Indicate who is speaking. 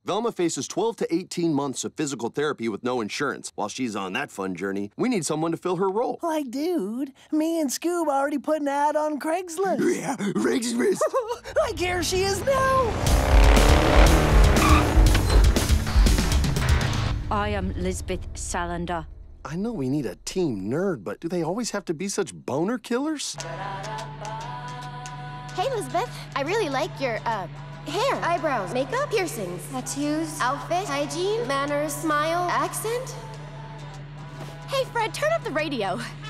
Speaker 1: Velma faces 12 to 18 months of physical therapy with no insurance. While she's on that fun journey, we need someone to fill her role.
Speaker 2: Like, dude, me and Scoob already put an ad on Craigslist.
Speaker 1: Yeah, Craigslist.
Speaker 2: Like, here she is now.
Speaker 3: I am Lisbeth Salander.
Speaker 1: I know we need a team nerd, but do they always have to be such boner killers?
Speaker 4: Hey, Lisbeth. I really like your, hair, eyebrows, makeup, piercings, tattoos, outfit, hygiene, manners, smile, accent. Hey, Fred, turn up the radio.